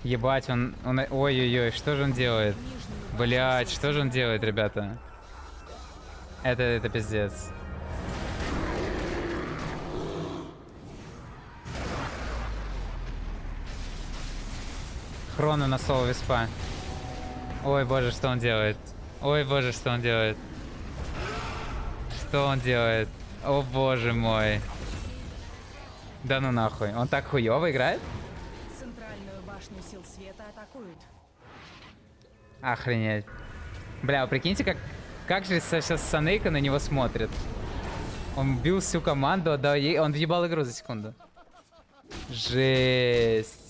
Ебать, ой-ой-ой, что же он делает? Блять, что же он делает, ребята? Это пиздец. Хроно на соло виспа. Ой, боже, что он делает? Ой, боже, что он делает? Что он делает? О, боже мой. Да ну нахуй. Он так хуёво играет? Центральную башню сил света атакуют. Охренеть. Бля, вы прикиньте, как же сейчас Санейка на него смотрит. Он бил всю команду, да, он въебал игру за секунду. Жесть.